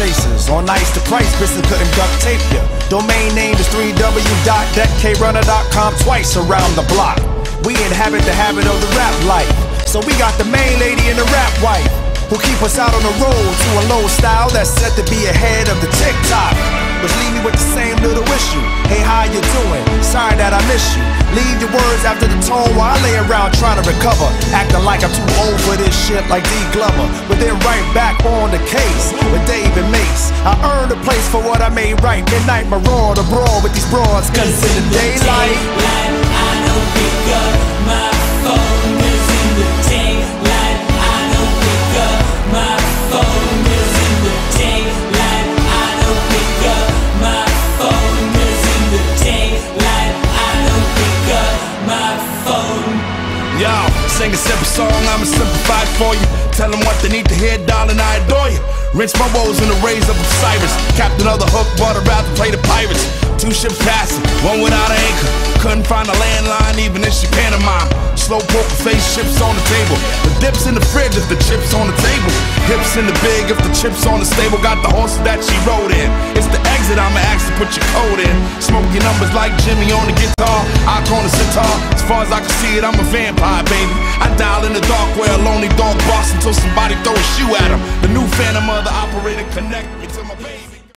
chasers. On ice, the price business couldn't duct tape ya. Domain name is www.deckkrunner.com, twice around the block. We inhabit the habit of the rap life, so we got the main lady and the rap wife, who keep us out on the road to a low style that's set to be ahead of the TikTok. Which leave me with the same little issue. Hey, how you doing? Sorry that I miss you. Leave your words after the tone while I lay around trying to recover, acting like I'm too old for this shit like D. Glover. But then right back on the case with Dave and Mace. I earned a place for what I made right. Midnight maraud abroad with these broads, cause in the daylight I don't pick up my phone, cause in the daylight I don't pick up my phone, cause in the daylight I don't pick up my phone, cause in the daylight I don't pick up my phone. Yo, sing a simple song, I'ma simplify it for you. Tell them what they need to hear, darling, I adore you. Rinse my woes in the rays of Osiris. Captain of the hook, but I'd rather play the pirates. Two ships passing, one without an anchor. Couldn't find a landline even if she pantomime. Slow poker face, chips on the table. The dips in the fridge if the chips on the table. Hips in the big if the chips on the stable. Got the horse that she rode in. It's the exit, I'ma ask to put your code in. Smoke your numbers like Jimmy on the guitar. I on the sitar. As far as I can see it, I'm a vampire, baby. I dial in the dark where a lonely dog barks until somebody throw a shoe at him. The new phantom of the operator connect me to my baby.